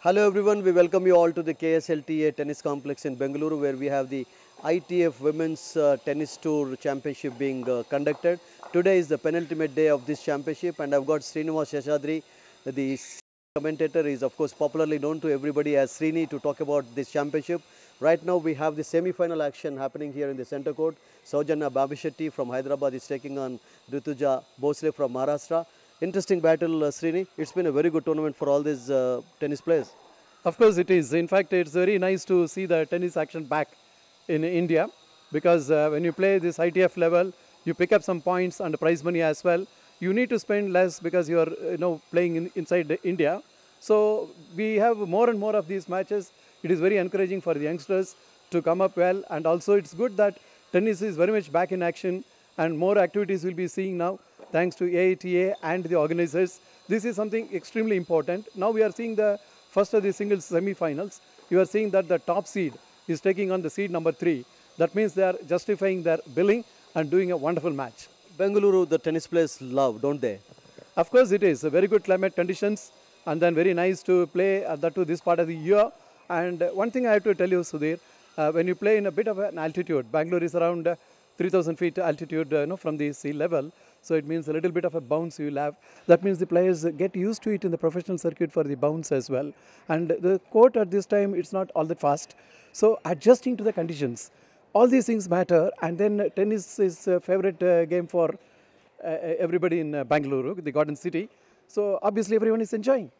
Hello everyone, we welcome you all to the KSLTA Tennis Complex in Bengaluru where we have the ITF Women's Tennis Tour Championship being conducted. Today is the penultimate day of this championship and I've got Srinivas Seshadri, the commentator is of course popularly known to everybody as Srini, to talk about this championship. Right now we have the semi-final action happening here in the center court. Saujanya Babishetty from Hyderabad is taking on Rituja Bhosle from Maharashtra. Interesting battle, Srini. It's been a very good tournament for all these tennis players. Of course it is. In fact, it's very nice to see the tennis action back in India because when you play this ITF level, you pick up some points and prize money as well. You need to spend less because you are playing inside India. So we have more and more of these matches. It is very encouraging for the youngsters to come up well, and also it's good that tennis is very much back in action and more activities we'll be seeing now thanks to AITA and the organizers. This is something extremely important. Now we are seeing the first of the singles semi-finals. You are seeing that the top seed is taking on the seed number 3. That means they are justifying their billing and doing a wonderful match. Bengaluru, the tennis players love, don't they? Of course it is. Very good climate conditions and then very nice to play that to this part of the year. And one thing I have to tell you, Sudhir, when you play in a bit of an altitude, Bangalore is around 3,000 feet altitude from the sea level. So it means a little bit of a bounce you will have. That means the players get used to it in the professional circuit for the bounce as well. And the court at this time, it's not all that fast. So adjusting to the conditions, all these things matter. And then tennis is a favorite game for everybody in Bangalore, the Garden City. So obviously everyone is enjoying.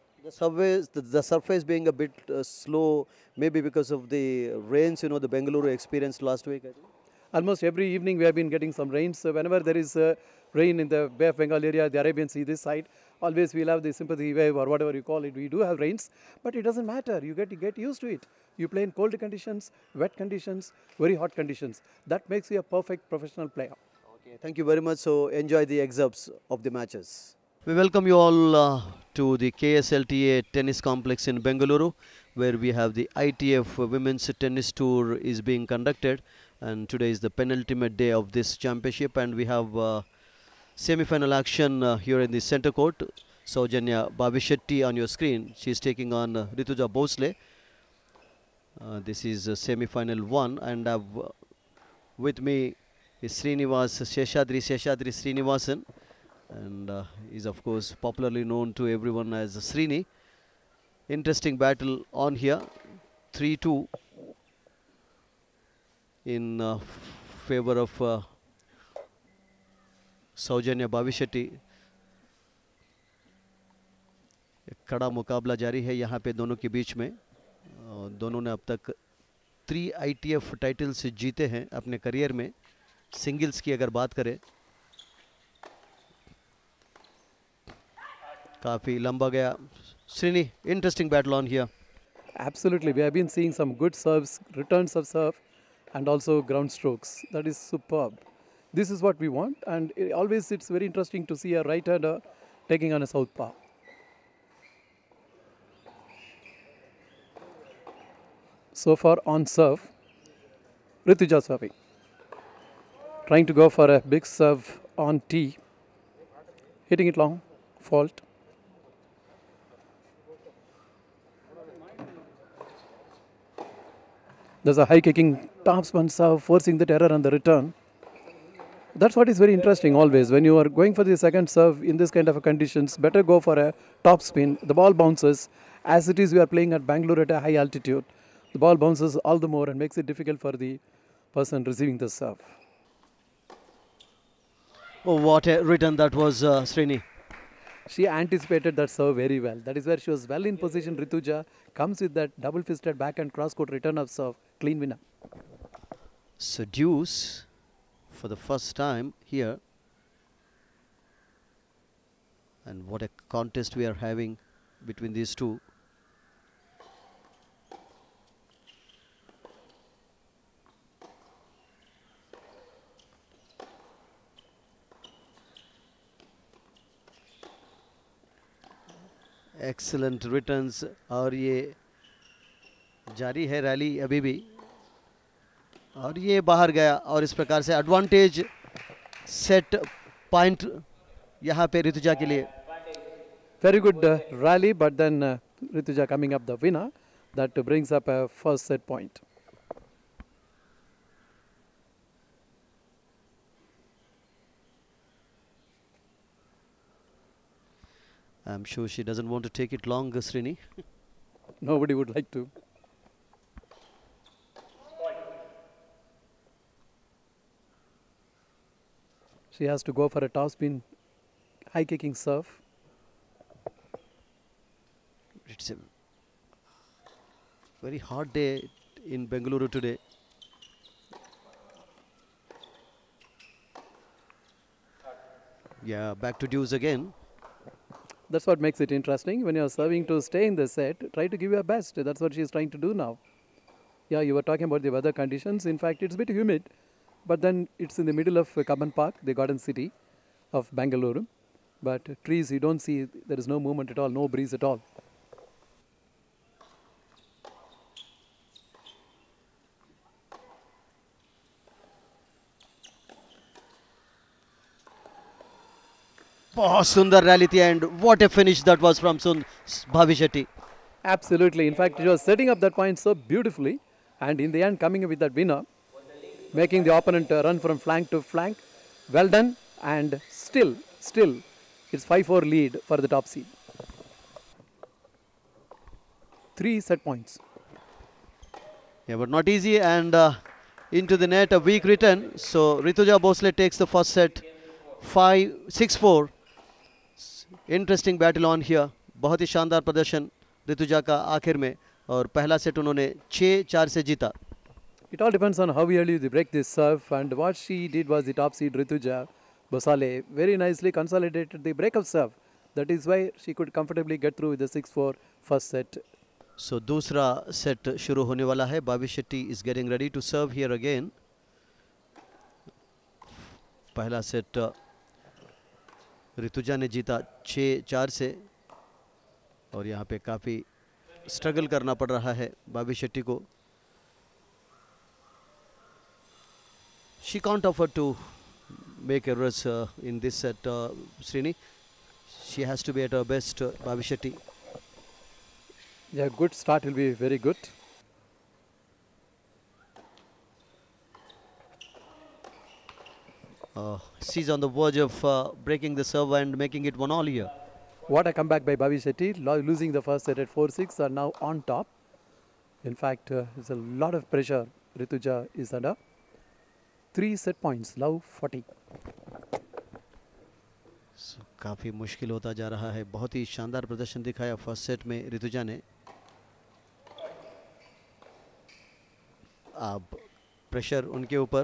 The surface being a bit slow, maybe because of the rains, the Bengaluru experienced last week, I think. Almost every evening we have been getting some rains. So whenever there is rain in the Bay of Bengal area, the Arabian Sea this side, always we'll have the sympathy wave or whatever you call it. We do have rains, but it doesn't matter. You get used to it. You play in cold conditions, wet conditions, very hot conditions. That makes you a perfect professional player. Okay, thank you very much. So enjoy the excerpts of the matches. We welcome you all to the KSLTA Tennis Complex in Bengaluru, where we have the ITF Women's Tennis Tour is being conducted. And today is the penultimate day of this championship, and we have semi-final action here in the center court. Saujanya Babishetty on your screen. She is taking on Rituja Bhosle. This is semi-final 1, and with me is Srinivas Seshadri Srinivasan, and is of course popularly known to everyone as Srini. Interesting battle on here, 3-2 in favor of Saujanya Babishetty. एक कड़ा मुकाबला जारी है यहाँ पे दोनों के बीच में. दोनों ने अब तक 3 ITF टाइटल्स जीते हैं अपने करियर में. सिंगल्स की अगर बात करें, काफ़ी लंबा गया. Srini, interesting battle on here. Absolutely. We have been seeing some good serves, returns of serve, and also ground strokes. That is superb. This is what we want, and always it's very interesting to see a right-hander taking on a southpaw. So far on serve, Rituja serving. Trying to go for a big serve on tee. Hitting it long, fault. There's a high kicking topspin serve, forcing the error on the return. That's what is very interesting always. When you are going for the second serve in this kind of conditions, better go for a top spin. The ball bounces. As it is, we are playing at Bangalore at a high altitude. The ball bounces all the more and makes it difficult for the person receiving the serve. Oh, what a return that was, Srini. She anticipated that serve very well. That is where she was well in position. Rituja comes with that double-fisted backhand cross-court return of serve. Clean winner. Seduce for the first time here. And what a contest we are having between these two. Excellent returns, और ये जारी है rally अभी भी, और ये बाहर गया, और इस प्रकार से एडवांटेज सेट पॉइंट यहाँ पे ऋतुजा के लिए. Very good rally, but then Rituja coming up the winner. That brings up a first set point. I'm sure she doesn't want to take it long, Srini. Nobody would like to. She has to go for a top spin, high kicking serve. It's a very hard day in Bengaluru today. Yeah, back to dues again. That's what makes it interesting. When you're serving to stay in the set, try to give your best. That's what she's trying to do now. Yeah, you were talking about the weather conditions. In fact, it's a bit humid, but then it's in the middle of Kaban Park, the garden city of Bangalore. But trees, you don't see, there is no movement at all, no breeze at all. बहुत सुंदर rally थी and what a finish that was from Bhavi Shetty. Absolutely. In fact, she was setting up that point so beautifully, and in the end, coming up with that winner, making the opponent run from flank to flank. Well done, and still, it's 5-4 lead for the top seed. 3 set points. Yeah, but not easy, and into the net, a weak return. So Rituja Bhosle takes the first set, 6-4. Interesting battle on here. बहुत ही शानदार प्रदर्शन ऋतुजा का आखिर में, और पहला set उन्होंने 6-4 से जीता. It all depends on how early they break this serve, and what she did was the top seed Rituja Bhosle very nicely consolidated the break of serve. That is why she could comfortably get through with the 6-4 first set. So दूसरा set शुरू होने वाला है. Bhavi Shetty is getting ready to serve here again. पहला set Rutuja ने जीता 6-4 से, और यहाँ पे काफ़ी स्ट्रगल करना पड़ रहा है भावी शेट्टी को. She can't afford to make errors in this set, Srini. She has to be at her best, Bhavi Shetty. Yeah, good start will be very good. She's on the verge of breaking the serve and making it 1-all here. What a comeback by Bhavi Shetty, losing the first set at 4-6, are now on top. In fact, there's a lot of pressure. Rituja is under. 3 set points, love 40. So, काफ़ी मुश्किल होता जा रहा है. बहुत ही शानदार प्रदर्शन दिखाया फर्स्ट सेट में ऋतुजा ने. अब प्रेशर उनके ऊपर.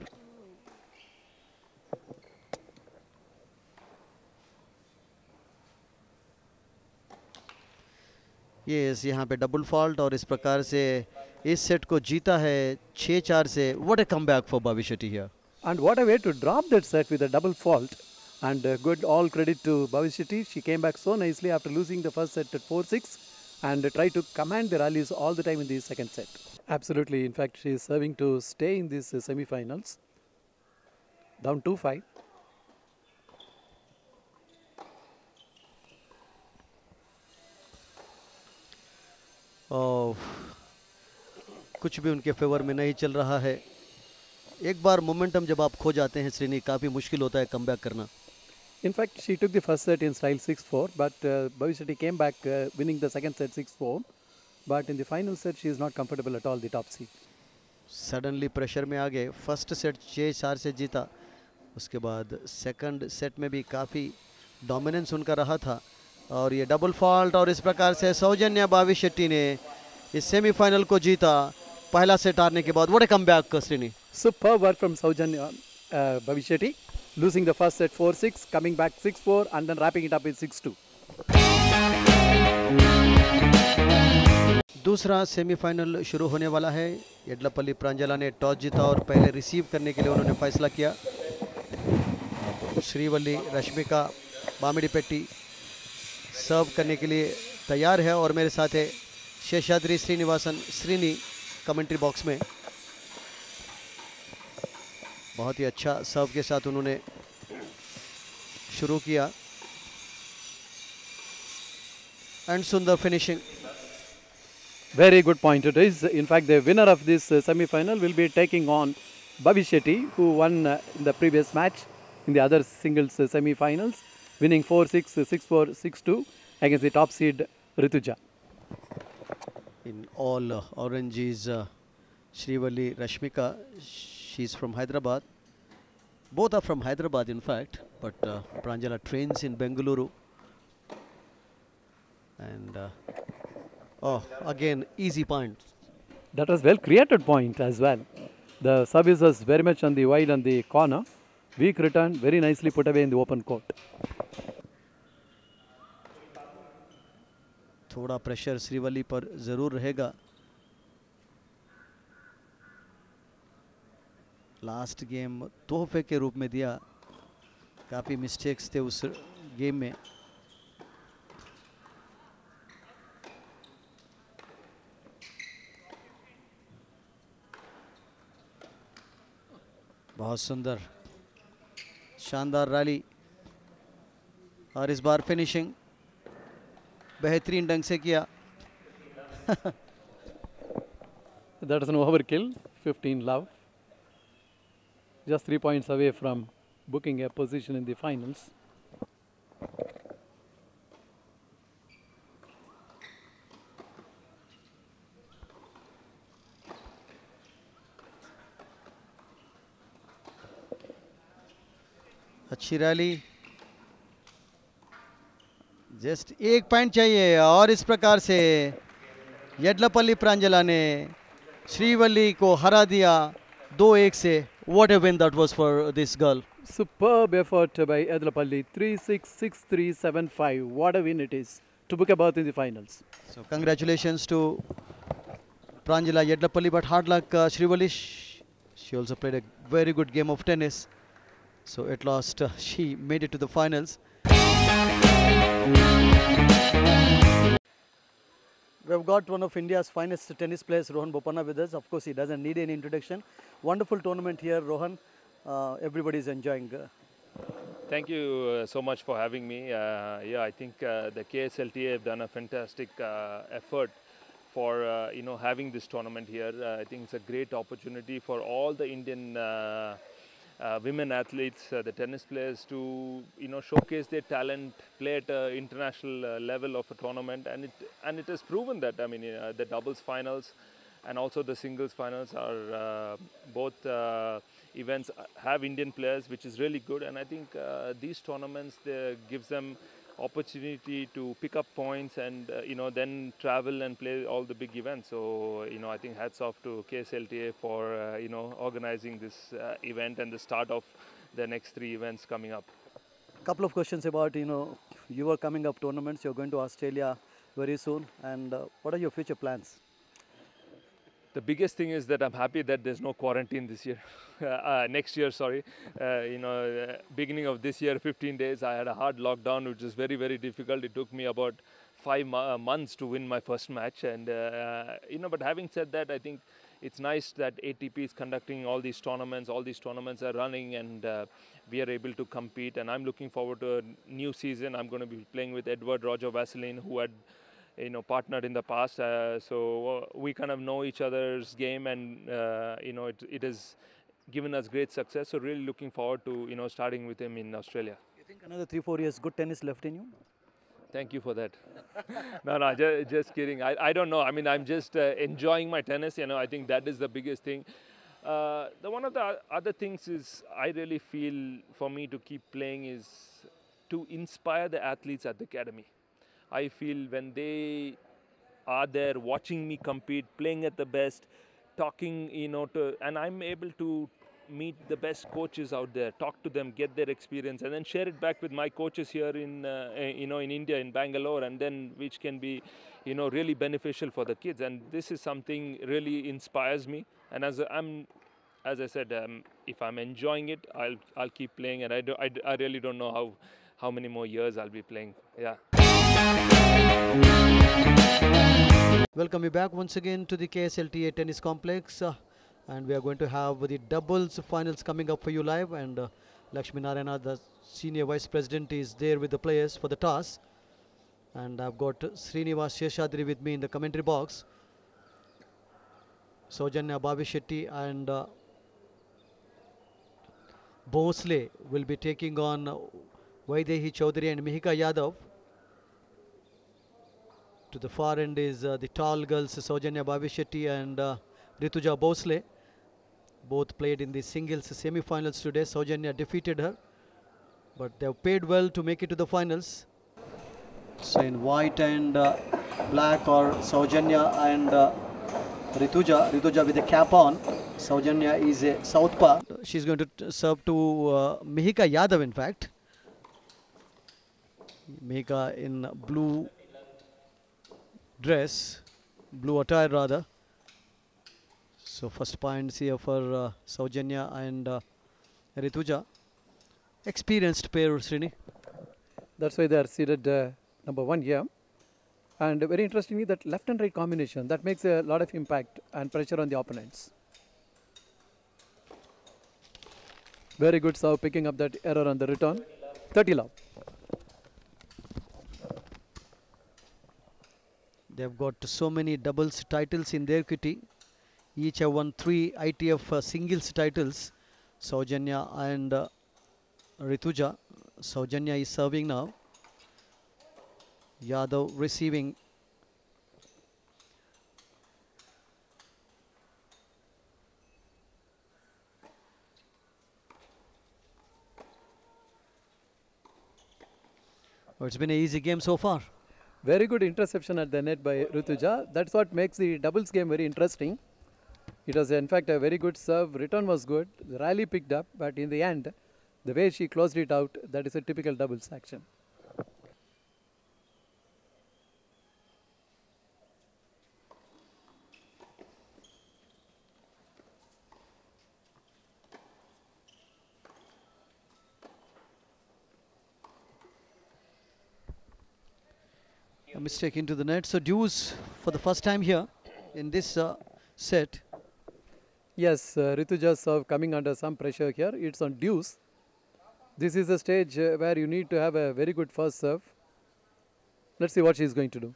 यस, यहाँ पे डबल फॉल्ट, और इस प्रकार से इस सेट को जीता है 6-4 से. What a comeback for Bhavi Shetty here. And what a way to drop that set with a double fault. And good, all credit to Bhavi Shetty. She came back so nicely after losing the first set at 4-6 and tried to command the rallies all the time in the second set. Absolutely. In fact, she is serving to stay in these semi-finals. Down 2-5. कुछ भी उनके favour में नहीं चल रहा है. एक बार momentum जब आप खो जाते हैं श्रीनी, काफ़ी मुश्किल होता है कमबैक करना. In fact, she took the first set in style 6-4, but Bhavi Shetty came back winning the second set 6-4. But in the final set, she is not comfortable at all, the top seed. Suddenly pressure में आ गए. First set 6-4 से जीता, उसके बाद second set में भी काफ़ी डोमिनेंस उनका रहा था, और ये डबल फॉल्ट, और इस प्रकार से सौजन्या Bhavi Shetty ने इस सेमीफाइनल को जीता पहला सेट हारने के बाद. What a comeback Srini. Superb work from Saujanya Bhavi Shetty, losing the first set 4-6, coming back 6-4, and then wrapping it up with 6-2. दूसरा सेमीफाइनल शुरू होने वाला है. येडलापल्ली प्रांजला ने टॉस जीता और पहले रिसीव करने के लिए उन्होंने फैसला किया. श्रीवल्ली रश्मिका बामिडीपेट्टी सर्व करने के लिए तैयार है, और मेरे साथ है शेषाद्री श्रीनिवासन श्रीनी कमेंट्री बॉक्स में. बहुत ही अच्छा सर्व के साथ उन्होंने शुरू किया, एंड सुंदर finishing. Very good point it is. In fact, the winner of this semi-final will be taking on Bhavi Shetty, who won in the previous match in the other singles semi-finals, winning 4-6, 6-4, 6-2 against the top seed Rituja. In all orange is Srivalli Rashmika. She's from Hyderabad. Both are from Hyderabad, in fact, but Pranjala trains in Bengaluru. And oh, again, easy point. That was well created point as well. The service was very much on the wide on the corner. Weak return, very nicely put away in the open court. थोड़ा pressure Srivalli पर ज़रूर रहेगा. Last game तोहफे के रूप में दिया. काफ़ी मिस्टेक्स थे उस गेम में. बहुत सुंदर शानदार रैली और इस बार फिनिशिंग बेहतरीन ढंग से किया. That is an overkill, 15 love. Just 3 points away from booking a position in the finals. अच्छी रैली. जस्ट एक पॉइंट चाहिए और इस प्रकार से येडलापल्ली प्रांजला ने श्रीवल्ली को हरा दिया 2-1 से. What a win that was for this girl. Superb effort by Yedlapalli, 3-6, 6-3, 7-5. What a win it is to book a berth in the finals. So congratulations to Pranjala Yedlapalli, but hard luck Srivalli. She also played a very good game of tennis. So at last she made it to the finals. We have got one of India's finest tennis players, Rohan Bopanna, with us. Of course, he doesn't need any introduction. Wonderful tournament here, Rohan. Everybody is enjoying. Thank you so much for having me. Yeah, I think the KSLTA have done a fantastic effort for having this tournament here. I think it's a great opportunity for all the Indian women athletes, the tennis players, to showcase their talent, play at an international level of a tournament, and it has proven that. I mean, the doubles finals and also the singles finals are both events have Indian players, which is really good. And I think these tournaments gives them opportunity to pick up points and then travel and play all the big events. So I think hats off to KSLTA for organizing this event and the start of the next 3 events coming up. Couple of questions about your coming up tournaments. You're going to Australia very soon, and what are your future plans? The biggest thing is that I'm happy that there's no quarantine this year, next year, sorry. Beginning of this year, 15 days, I had a hard lockdown, which is very, very difficult. It took me about 5 months to win my first match. And, but having said that, I think it's nice that ATP is conducting all these tournaments are running, and we are able to compete. And I'm looking forward to a new season. I'm going to be playing with Edward Roger Vasselin, who had partnered in the past, so we kind of know each other's game, and it has given us great success. So really looking forward to starting with him in Australia. You think another 3-4 years good tennis left in you? Thank you for that. No, just kidding. I don't know. I mean, I'm just enjoying my tennis. I think that is the biggest thing. One of the other things is I really feel for me to keep playing is to inspire the athletes at the academy. I feel when they are there watching me compete, playing at the best, talking, and I'm able to meet the best coaches out there, talk to them, get their experience, and then share it back with my coaches here in India, in Bangalore, and then which can be, really beneficial for the kids. And this is something really inspires me. And as I said, if I'm enjoying it, I'll keep playing, and I really don't know how many more years I'll be playing. Yeah. Welcome you back once again to the KSLTA Tennis Complex, and we are going to have the doubles finals coming up for you live, and Lakshmi Narayana, the Senior Vice President, is there with the players for the toss, and I've got Srinivas Sheshadri with me in the commentary box. Saujanya Bhavishetty and Bhosle will be taking on Vaidehi Chaudhary and Mihika Yadav. To the far end is the tall girls Saujanya Bhavishetty and Rituja Bhosle. Both played in the singles semi-finals today. Saujanya defeated her, but they have paid well to make it to the finals. So in white and black are Saujanya and Rituja. Rituja with a cap on. Saujanya is a southpaw. She's going to serve to Mihika Yadav, in fact. Mihika in blue dress, blue attire rather. So first points here for Saujanya and Rituja. Experienced pair, Srini. That's why they are seated number 1 here. And very interestingly, that left and right combination, that makes a lot of impact and pressure on the opponents. Very good serve, picking up that error on the return. 30 love. They've got so many doubles titles in their kitty. Each have won 3 ITF singles titles. Saujanya and Rituja. Saujanya is serving now. Yadav receiving. Oh, it's been an easy game so far. Very good interception at the net by Rituja. That's what makes the doubles game very interesting. It was in fact a very good serve. Return was good. The rally picked up, but in the end, the way she closed it out, that is a typical doubles action. A mistake into the net. So deuce for the first time here in this set. Yes, Rituja's serve coming under some pressure here. It's on deuce. This is a stage where you need to have a very good first serve. Let's see what she's going to do.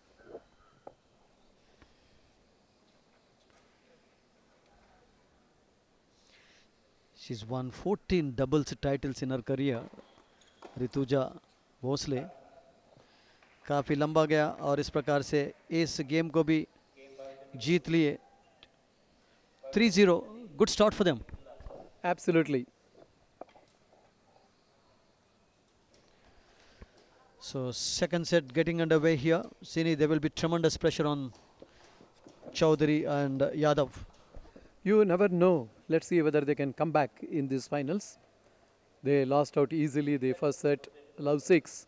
She's won 14 doubles titles in her career. Rituja Bhosle. काफ़ी लंबा गया और इस प्रकार से इस game को भी जीत लिए. 3-0. Good start for them. Absolutely. So second set getting underway here. Sini, there will be tremendous pressure on Chaudhary and Yadav. You never know. Let's see whether they can come back in these finals. They lost out easily the first set, love 6.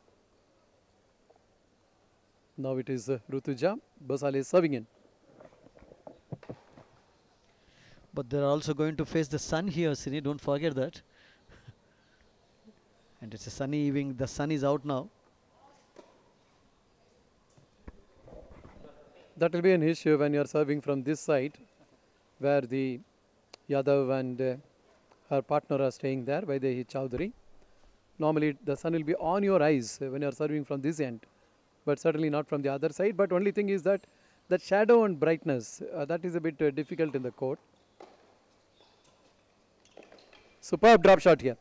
Now it is Rituja. Bhosle is serving in. But they're also going to face the sun here, Sini. Don't forget that. And it's a sunny evening. The sun is out now. That will be an issue when you are serving from this side, where the Yadav and her partner are staying there, Vaidehi Chaudhary. Normally the sun will be on your eyes when you are serving from this end, but certainly not from the other side. But only thing is that shadow and brightness, that is a bit difficult in the court. Superb drop shot here.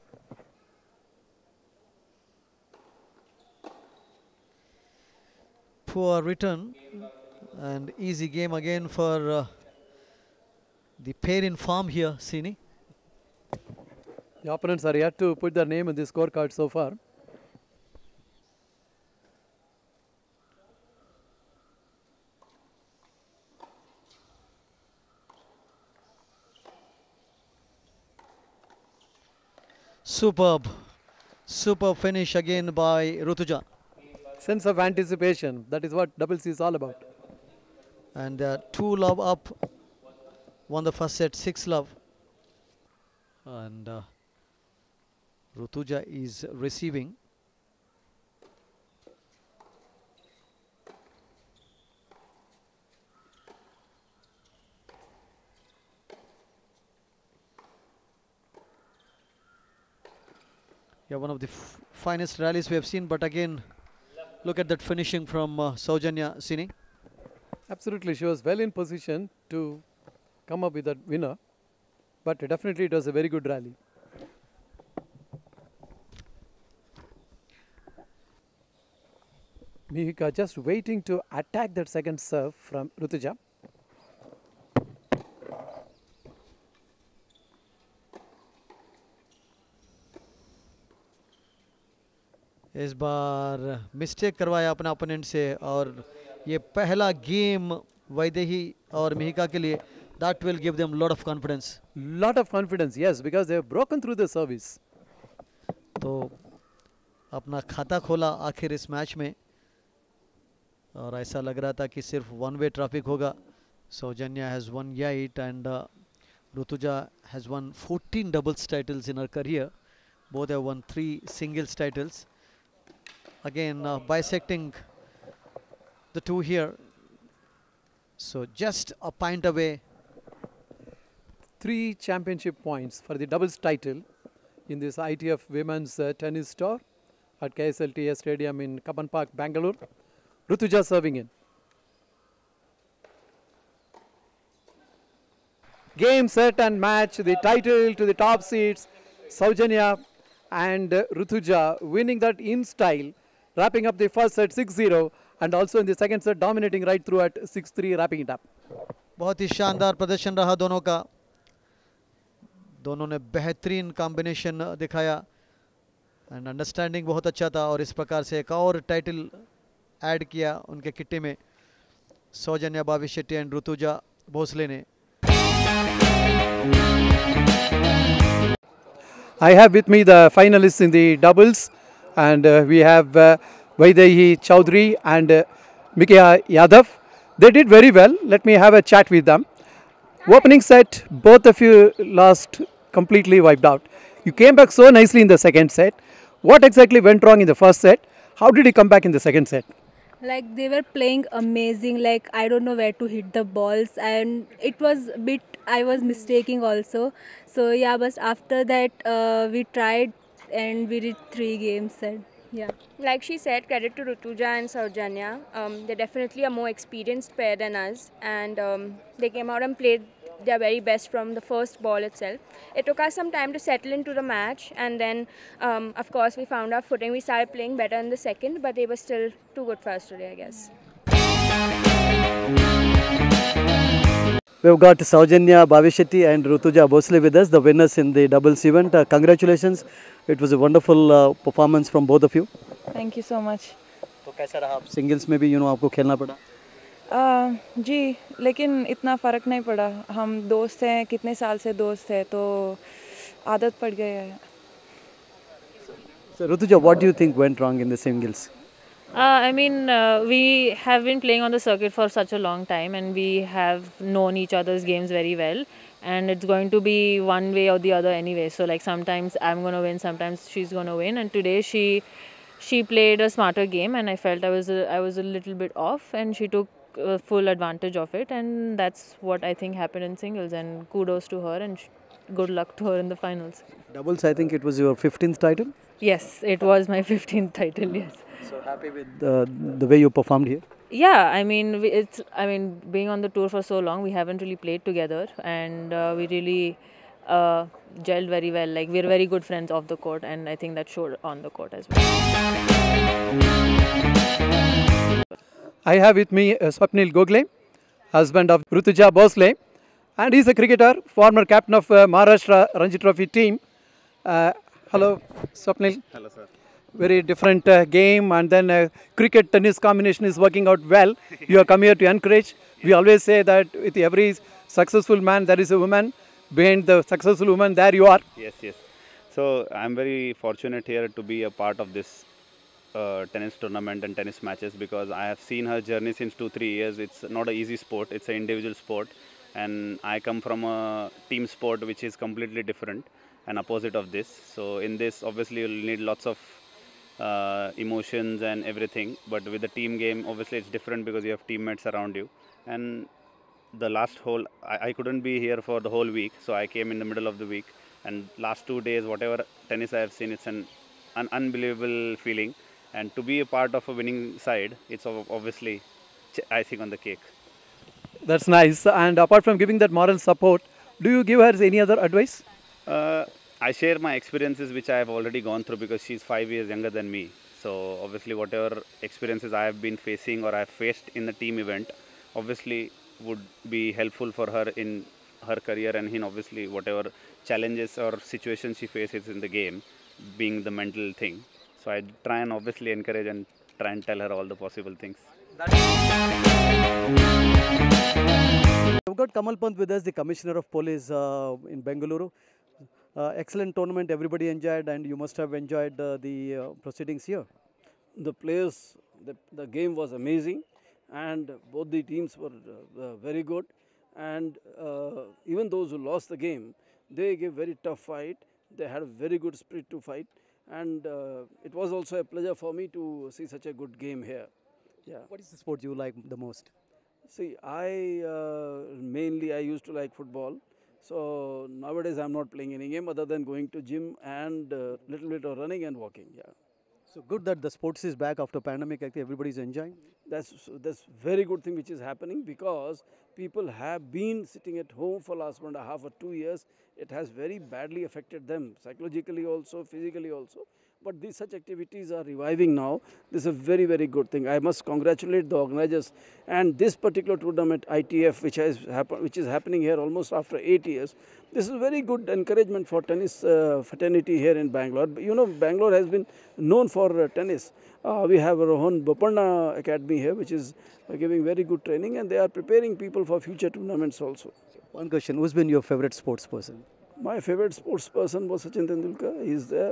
Poor return and easy game again for the pair in form here, Sini. The opponents are yet to put their name in the scorecard so far. Superb finish again by Rituja. Sense of anticipation, that is what doubles is all about. And 2-love up, won the first set 6-love. And Rituja is receiving. Yeah, one of the finest rallies we have seen, but again, look at that finishing from Saujanya, Sini. Absolutely, she was well in position to come up with that winner. But definitely it was a very good rally. Mihika just waiting to attack that second serve from Rutuja. इस बार mistake करवाया अपना opponent से और ये पहला game Vaidehi और मिहिका के लिए that will give them lot of confidence. Lot of confidence, yes, because they have broken through the service. तो अपना खाता खोला आखिर इस मैच में और ऐसा लग रहा था कि सिर्फ वन वे ट्रैफिक होगा. Saujanya has won 8 and Rutuja has won 14 doubles titles in her career. Both have won 3 singles titles. Again bisecting the two here. So just a point away. 3 championship points for the doubles title in this ITF Women's Tennis Tour at KSLTA Stadium in Kapan Park, Bangalore. Rutuja serving in. Game, set and match. The title to the top seeds. Saujanya and Rutuja winning that in style. Wrapping up the first set 6-0 and also in the second set dominating right through at 6-3, wrapping it up. बहुत ही शानदार प्रदर्शन रहा दोनों का. दोनों ने बेहतरीन combination दिखाया एंड अंडरस्टैंडिंग बहुत अच्छा था और इस प्रकार से एक और टाइटल ऐड किया उनके किट्टे में सौजन्या बावी शेट्टी एंड ऋतुजा भोसले ने. I have with me the finalists in the doubles and we have Vaidehi Chowdhury and Mikia Yadav. They did very well. Let me have a chat with them. Opening set, both of you lost completely wiped out. You came back so nicely in the second set. What exactly went wrong in the first set? How did you come back in the second set? Like they were playing amazing, like I don't know where to hit the balls and it was a bit, I was mistaking also. So yeah, but after that we tried and we did 3 games and yeah. Like she said, credit to Rutuja and Saujanya. They're definitely a more experienced pair than us and they came out and played their very best from the first ball itself. It took us some time to settle into the match and then of course we found our footing. We started playing better in the second but they were still too good for us today, I guess. We've got Saujanya Bavi Shetty and Rutuja Bhosle with us, the winners in the doubles event. Congratulations. It was a wonderful performance from both of you. Thank you so much. तो कैसा रहा आप singles में भी आपको खेलना पड़ा? जी लेकिन इतना फ़र्क नहीं पड़ा. हम दोस्त हैं, कितने साल से दोस्त हैं तो आदत पड़ गई है. So Rutuja, what do you think went wrong in the singles? I mean, we have been playing on the circuit for such a long time and we have known each other's games very well and it's going to be one way or the other anyway. So like sometimes I'm going to win, sometimes she's going to win, and today she played a smarter game and I felt I was a little bit off and she took full advantage of it, and that's what I think happened in singles, and kudos to her and good luck to her in the finals. Doubles, I think it was your 15th title? Yes, it was my 15th title, yes. So happy with the way you performed here? Yeah, I mean, being on the tour for so long, we haven't really played together and we really gelled very well. Like, we're very good friends off the court and I think that showed on the court as well. I have with me Swapnil Gokhale, husband of Rutuja Bhosle, and he's a cricketer, former captain of Maharashtra Ranji Trophy team. Hello, Swapnil. Hello, sir. Very different game, and then cricket tennis combination is working out well. You have come here to encourage. We always say that with every successful man, there is a woman. Behind the successful woman, there you are. Yes, yes. So I'm very fortunate here to be a part of this tennis tournament and tennis matches, because I have seen her journey since 2-3 years. It's not an easy sport, it's an individual sport, and I come from a team sport which is completely different and opposite of this. So in this, obviously you'll need lots of emotions and everything, but with the team game, obviously it's different because you have teammates around you. And the last whole, I couldn't be here for the whole week, so I came in the middle of the week, and last 2 days, whatever tennis I have seen, it's an unbelievable feeling. And to be a part of a winning side, it's obviously icing on the cake. That's nice. And apart from giving that moral support, do you give her any other advice? I share my experiences which I have already gone through because she's 5 years younger than me. So obviously whatever experiences I have been facing or I have faced in the team event, obviously would be helpful for her in her career and in obviously whatever challenges or situations she faces in the game, being the mental thing. So I try and obviously encourage and try and tell her all the possible things. We've got Kamal Pant with us, the Commissioner of Police in Bengaluru. Excellent tournament, everybody enjoyed, and you must have enjoyed the proceedings here. The players, the game was amazing, and both the teams were very good. And even those who lost the game, they gave very tough fight. They had a very good spirit to fight, and it was also a pleasure for me to see such a good game here. Yeah. What is the sport you like the most? See, mainly I used to like football. So nowadays I'm not playing any game other than going to gym and little bit of running and walking. Yeah. So good that the sports is back after pandemic. Actually, everybody's enjoying. That's very good thing which is happening because people have been sitting at home for last 1.5 or 2 years. It has very badly affected them psychologically also, physically also. But these such activities are reviving now. This is a very, very good thing. I must congratulate the organizers. And this particular tournament, ITF, which is happening here almost after 8 years, this is very good encouragement for tennis fraternity here in Bangalore. You know, Bangalore has been known for tennis. We have Rohan Bopanna Academy here, which is giving very good training, and they are preparing people for future tournaments also. One question: who's been your favorite sports person? My favorite sports person was Sachin Tendulkar. He's there.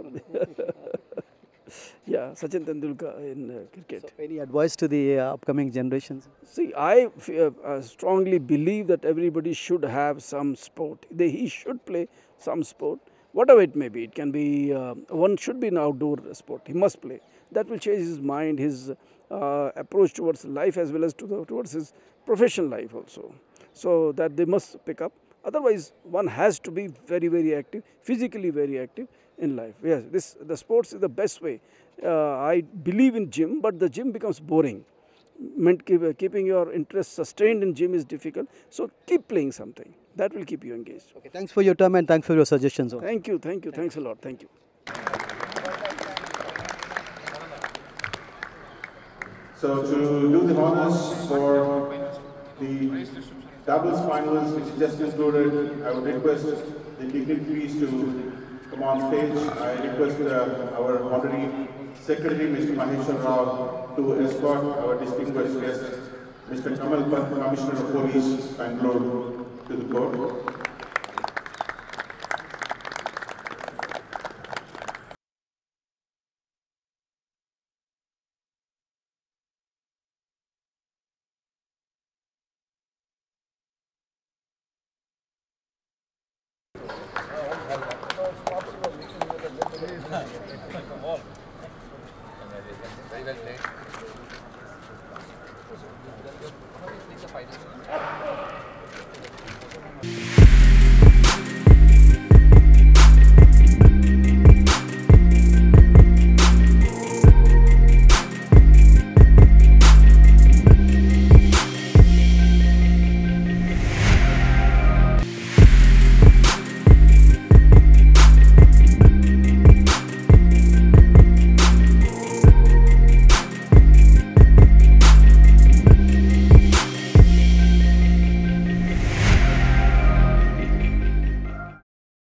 Yeah, Sachin Tendulkar in cricket. So any advice to the upcoming generations? See, I strongly believe that everybody should have some sport. He should play some sport, whatever it may be. It can be, one should be an outdoor sport. He must play. That will change his mind, his approach towards life as well as towards his professional life also. So that they must pick up. Otherwise, one has to be very, very active, physically very active in life. Yes, the sports is the best way. I believe in gym, but the gym becomes boring. Keeping your interest sustained in gym is difficult. So keep playing something. That will keep you engaged. Okay, thanks for your time and thanks for your suggestions. Thank you. Thanks a lot. Thank you. So to do the honors for the doubles finals which just concluded, I would request the dignitaries to come on stage. I request our honorary secretary, Mr. Maheshwar Rao, to escort our distinguished guest, Mr. Kamal Pant, Commissioner of Police, Bangalore, to the court. Very well played.